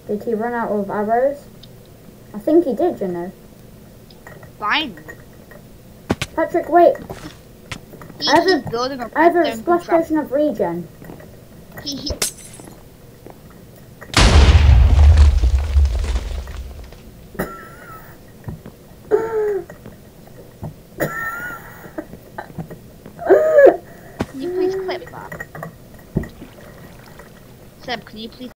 Did he run out of arrows? I think he did, you know. Fine. Patrick, wait. I Building a have a splash potion of regen. He Can you please clip that? Seb, can you please